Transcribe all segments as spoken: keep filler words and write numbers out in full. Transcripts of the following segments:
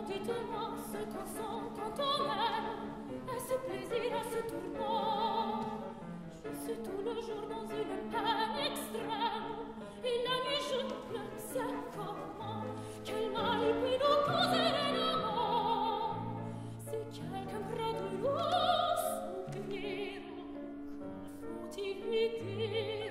dites-moi ce qu'on sent quand on aime, à ce plaisir, à ce tourment. Je suis tout le jour dans une peine extrême, et la nuit je ne sais comment. Quel mal peut nous causer l'amour? Si quelqu'un près de nous soupire, que faut-il lui dire?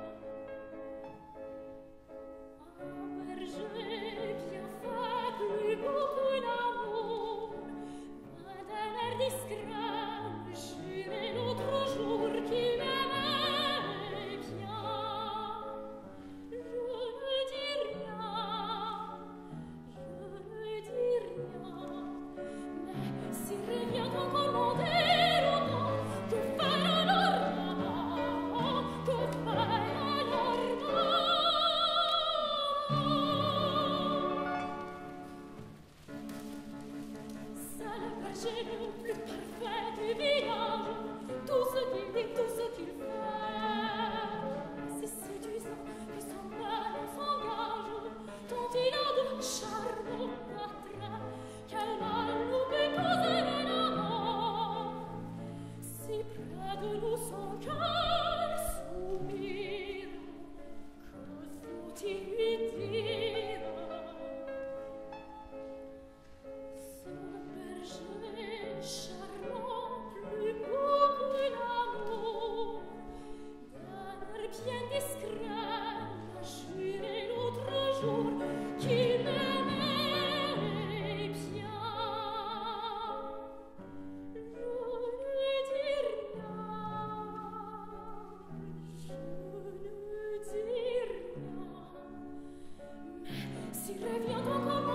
Ah, berger bien fait, plus beau que l'amour, loin d'un air discret, jurait l'autre jour qu'il m'aimait bien. Je ne dis rien, je ne dis rien, mais s'il revient encore mon déroutant, que faire alors? Que faire alors? C'est le berger le plus parfait du village, tout ce qu'il dit, tout ce qu'il fait, c'est séduisant que son âme s'engage, tant il a de charme d'attrait. Quel mal nous peut causer l'amour? Si près de nous son cœur soupire, que faut-il lui dire? Ce berger charmant, plus beau que l'amour, d'un air bien discret, a juré l'autre jour qu'il m'aimait bien. Je ne dis rien, je ne dis rien, mais s'il revient encore